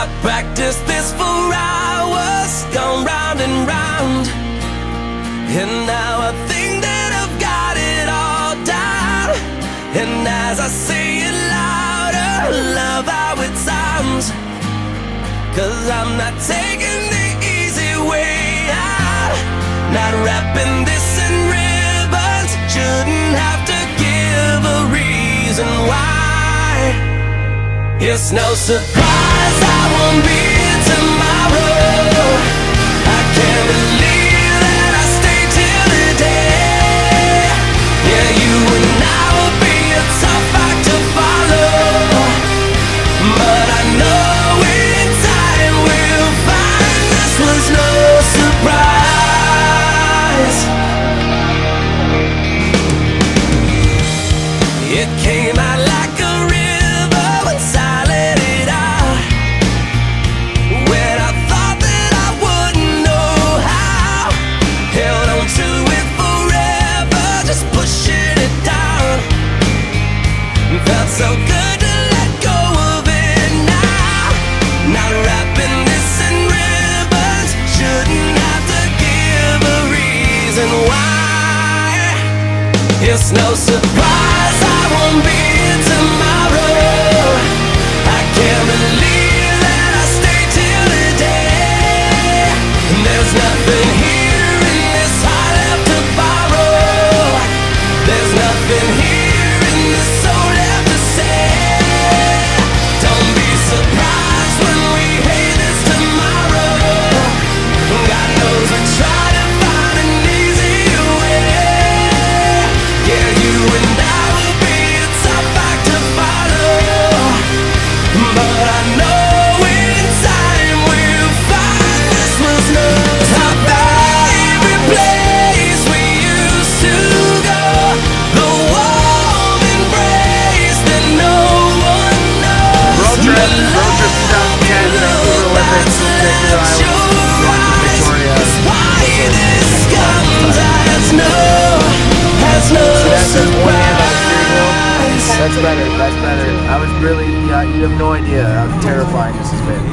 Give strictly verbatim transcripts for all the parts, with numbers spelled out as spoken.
I practiced this for hours, gone round and round, and now I think that I've got it all down. And as I say it louder, love how it sounds, 'cause I'm not taking the easy way out. Not wrapping this in ribbons, shouldn't have to give a reason why. It's no surprise I won't be here tomorrow. I can't believe that I stayed till today. Yeah, you and I will be a tough act to follow, but I know in time we'll find this was no surprise. It came out like a river once I let it out, when I thought that I wouldn't know how. Held on to it forever, just pushing it down. Felt so good to let go of it now. Not wrapping this in ribbons, shouldn't have to give a reason why. It's no surprise I won't be here tomorrow. I can't believe that I stayed till today. And there's nothing here in this heart left to borrow. There's nothing here in this soul left to say. Don't be surprised when we hate this tomorrow. God knows we try to find an easier way. Yeah, you and I will be a tough act to follow, but I know in time we'll find this was no top. Every place we used to go, the warm embrace that no one knows. Road trip, road trip two thousand ten, Vancouver Olympics, Vancouver Island, Victoria. That's better, that's better. I was really, yeah, you have no idea how terrifying this has been.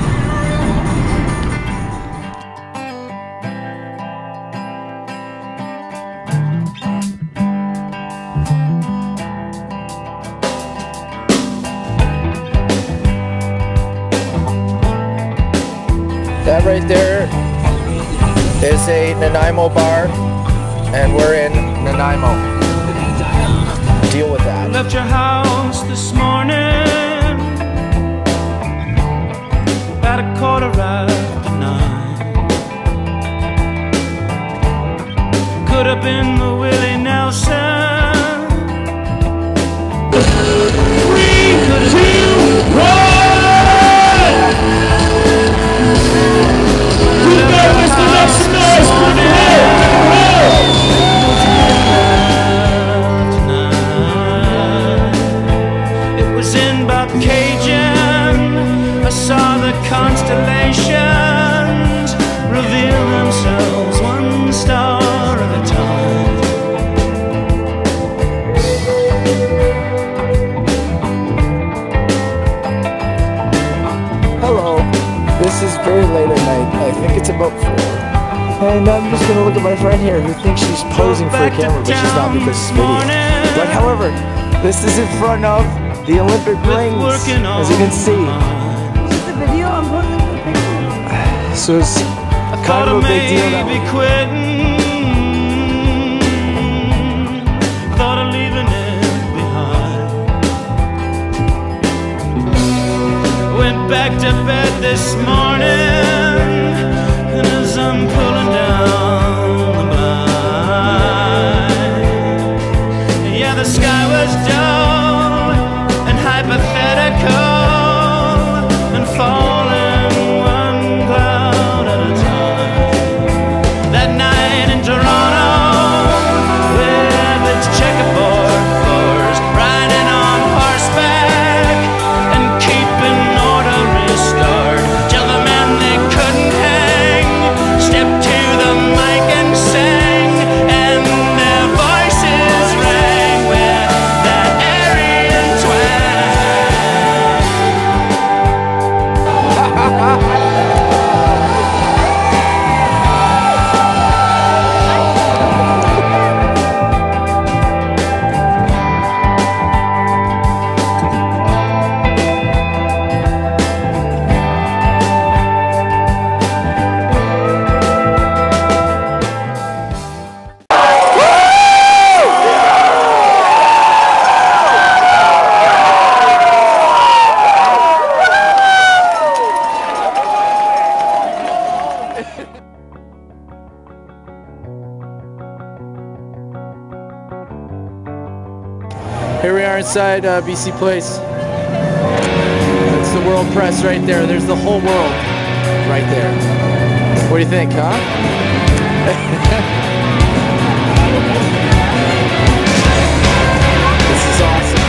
That right there is a Nanaimo bar, and we're in Nanaimo. Deal with that. Left your house this morning at a quarter after nine. Could have been the Willie Nelson. Three, two, one. You better listen to some noise for the Cajun, I saw the constellations reveal themselves one star at a time. Hello, this is very late at night. I think it's about four. And I'm just gonna look at my friend here who thinks she's posing for a camera, but she's not because it's video. But however, this is in front of the Olympic rings, as you can see. Is it the video? I'm posting the picture. So it's kind of a big deal that maybe quitting. Thought of leaving it behind. Went back to bed this morning, and as I'm pulling down the blind, yeah, the sky was dull and hypothetical, and falling one cloud at a time. That night Here we are inside uh, B C Place. That's the World Press right there. There's the whole world right there. What do you think, huh? This is awesome.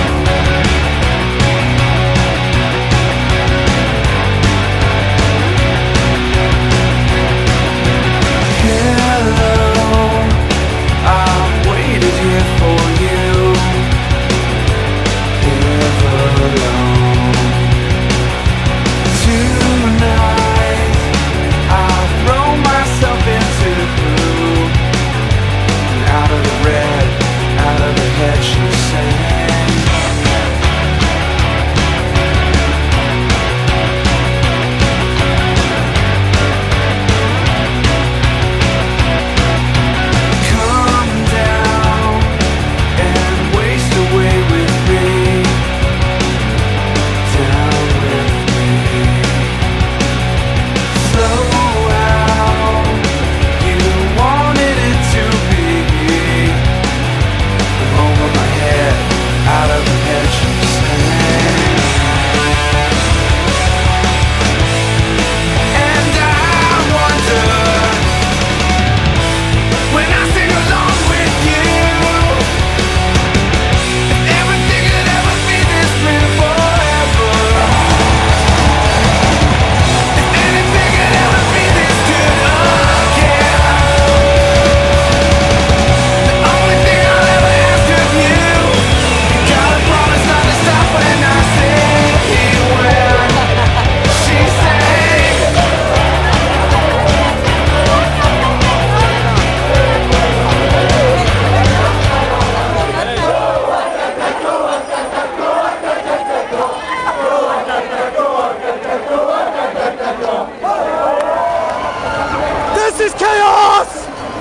This is chaos!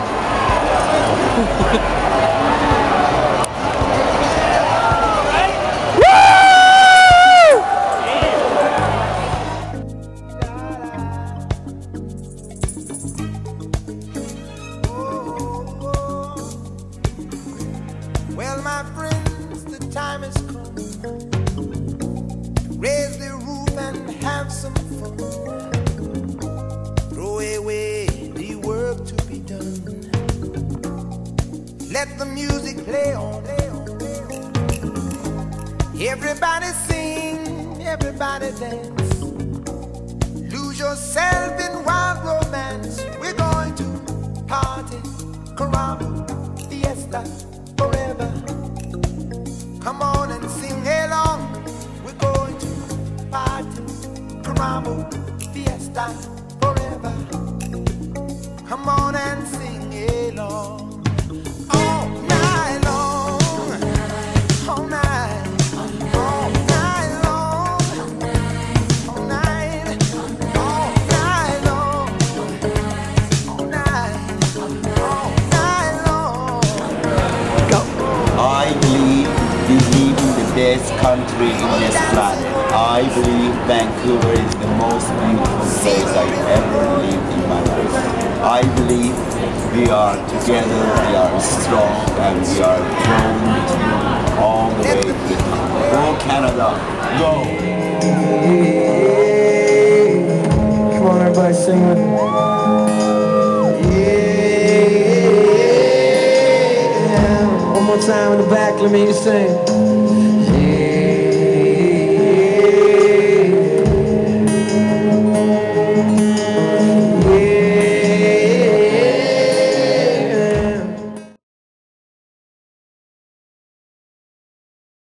Well, my friends, the time has come. Raise the roof and have some fun. Throw away the work to be done. Let the music play on. Everybody sing, everybody dance. Lose yourself in wild romance. We're going to party, caramba, fiesta, forever. Come on and sing along. We're going to party, caramba, fiesta, forever. Come on and sing along. All night long, all night, all night long, all night, all night long, all night, all night long. I believe we live in the best country in this planet. I believe Vancouver is the most beautiful place I've ever lived in my life. I believe we are together, we are strong, and we are growing all the way to the top. Go Canada, go! Come on, everybody, sing with me. Yeah. One more time in the back, let me hear you sing.